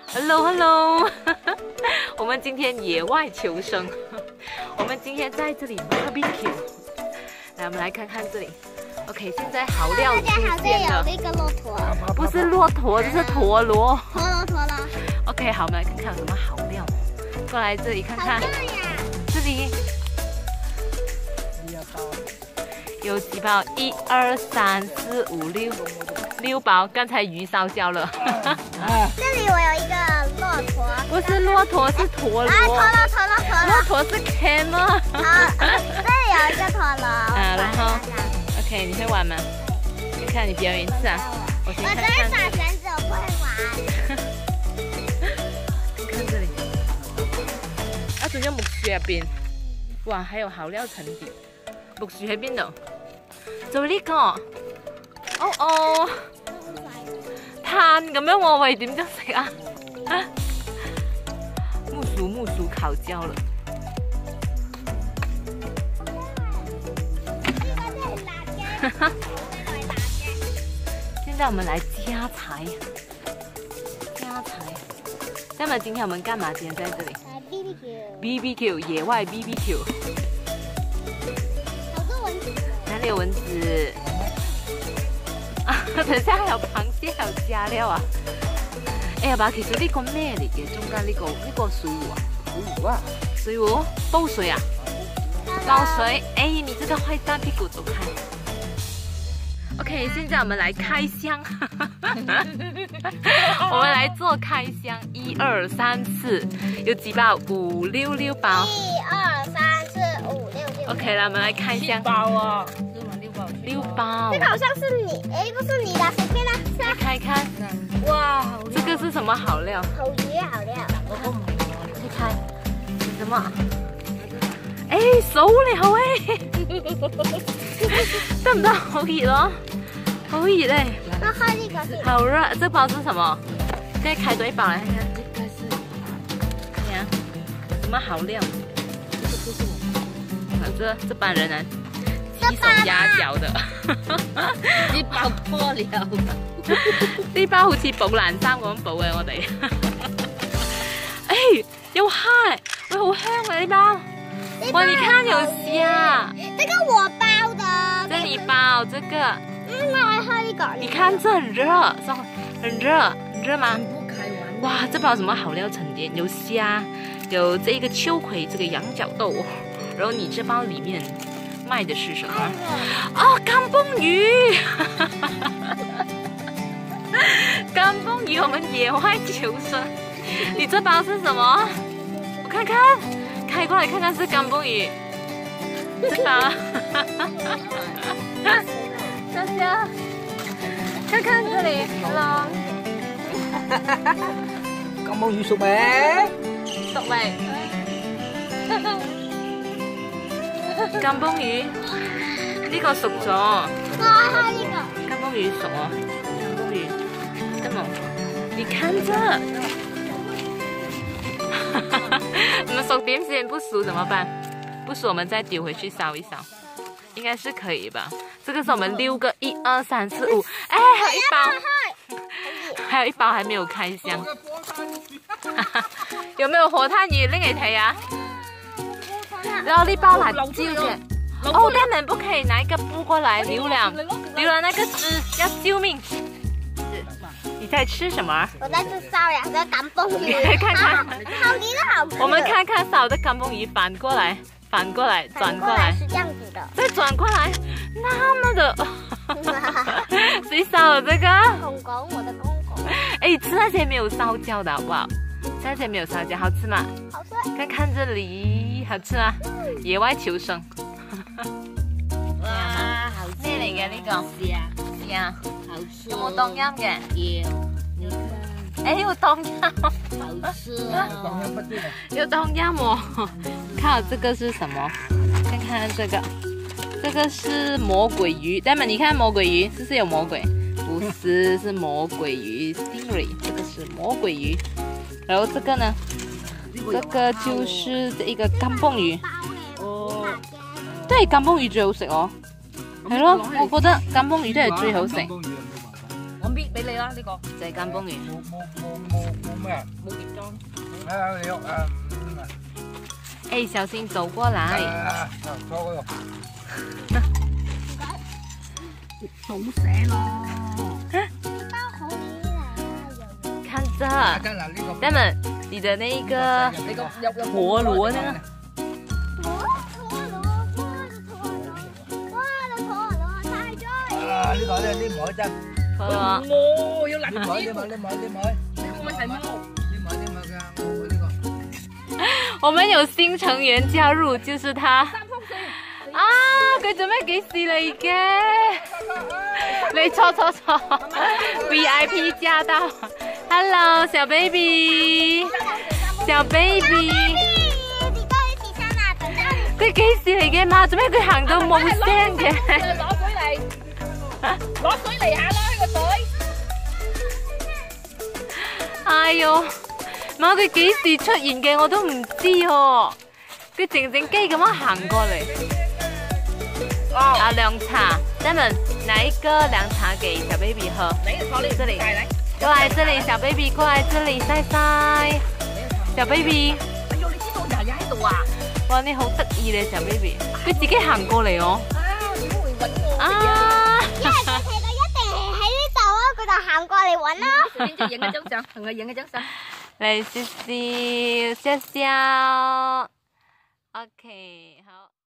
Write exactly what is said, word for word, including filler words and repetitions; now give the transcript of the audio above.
Hello Hello， 我们今天野外求生，我们今天在这里 barbecue。来，我们来看看这里。OK， 现在好料出现了。 有那个骆驼， 不是骆驼，这是陀螺。 陀螺陀螺。 OK， 好，我们来看看有什么好料。过来这里看看，这里有几包？一二三四五六六包。刚才鱼烧焦了。 这里我有一个骆驼， 不是骆驼，是陀螺。 啊，陀螺陀螺陀螺。 骆驼是 camel。 啊，这里有一个陀螺。 啊，然后 OK， 你会玩吗？看看你表演一次啊。我先我只看看。 会耍绳子，我不会玩。 看这里。啊，仲有木樹入邊，哇，還有好料層疊。木樹喺邊度？做呢個。哦哦，炭咁樣喎，喂，點樣食啊？木薯木薯烤焦了。现在我们来加柴，加柴。那么今天我们干嘛？今天在这里 B B Q。 B B Q 野外 B B Q。 好多蚊子。 哪里有蚊子？啊，等下還有螃蟹，還有加料啊！哎呀爸，其實呢個咩嚟嘅？中間呢、這個呢、這個水壺啊？ 水壺啊？ 水壺煲水啊？煲水。哎，你這個壞蛋，屁股走開。OK， 現在我們來開箱，我們來做開箱，一二三四，有幾包？五六六包。 一二三四五六六。 OK 啦，我們來開箱。 包啊， 六包。六包。 這個好像是你，哎，不是你的，隨便啦。 來開看。哇，這個是什麼好料？ 好魚好料。 你看，是什麼？哎，熟了哎，得唔得？好熱咯，好熱嘞！ 那開呢個先。 好熱，這包是什麼？再開多一包來看看。這個是，看呀，什麼好料？這這班人啊，雞手鴨腳的。 呢包破了。 呢包好似寶蘭衫咁寶嘅我哋。哎，有蝦，喂，好香啊呢包。哇，你看有蝦。 這個我包的。 這你包這個。 嗯，那我喝一個。 你看這很熱，很熱，很熱嗎？哇，這包什麼好料層疊？有蝦，有這個秋葵，這個羊角豆。然後你這包裡面賣的是什麼？哦，乾崩魚。乾崩魚，我們野外求生。你這包是什麼？我看看。開過來看看是乾崩魚，這包，香香，看看這裡，hello， 乾崩魚熟未？ 熟未？乾崩魚，呢個熟咗。 我喝呢個。 乾崩魚熟啊，乾崩魚，得冇？你看這。我們熟點先，不熟怎麼辦？不熟我們再丟回去燒一燒，應該是可以吧？這個是我們六個，一二三四五，哎，還有一包，還有一包還沒有開箱。有沒有活炭魚拎嚟睇啊？然後呢包辣椒嘅，哦，根本不可以拿一個布過來，榴蓮，榴蓮那個汁要救命。你在吃什麼？ 我在吃燒兩個乾崩魚。 你來看看， 好吃的好吃。 我們看看燒的乾崩魚反過來，反過來，轉過來， 是這樣子的。 再轉過來，那麼的，誰燒了這個？ 公公，我的公公。 哎，吃那些沒有燒焦的好不好？那些沒有燒焦，好吃嗎？ 好吃。 看看這裡，好吃嗎？野外求生。 哇，好咩嚟嘅呢個？ 是啊， 是啊。 好吃。 有冇當陰嘅？ 有，你看。 哎，有當陰。 好吃啊。 有當陰喎。看我這個是什麼？看看這個，這個是魔鬼魚。但係你看魔鬼魚，是不是有魔鬼？不是，是魔鬼魚 ，stingray。這個是魔鬼魚。然後這個呢？這個就是這一個乾崩魚。 哦。 對，乾崩魚最好食哦。係咯，我覺得乾崩魚都係最好食。 我搣俾俾你啦，呢個就係金崩魚。 冇冇冇冇冇咩啊？冇碟裝。啊，你啊， 哎，小心走過來。 啊，坐嗰度。數寫咯。 包好你啦， 看這真嗱呢個。 Diamond，你的那一個你個有有陀螺那個。 啊！呢個咧呢枚真。 陀螺要難啲。呢枚呢枚呢枚。呢個問題冇。呢枚呢枚嘅我呢個。 我們有新成員加入，就是他。啊！佢做咩幾時嚟嘅？你錯錯錯 ，V I P 加到。Hello， 小 baby， 小 baby。佢幾時嚟嘅嘛？做咩佢行到冇聲嘅？ 攞水嚟，攞水嚟下啦，個水。 哎呦，媽佢幾時出現嘅我都唔知哦。佢靜靜雞咁樣行過嚟。啊，涼茶 ，Diamond， 拿一個涼茶給小 baby 喝。這裡，過來這裡，小 baby 過來這裡曬曬。小 baby， 哎呦，你知道人喺度啊？ 哇，你好得意咧，小 baby， 佢自己行過嚟哦。 啊，點會揾我？ 啊！ 因為佢睇到一定係喺呢度啊，佢就行過嚟揾啦。 影就影一張相，同佢影一張相。 嚟笑笑笑笑。OK。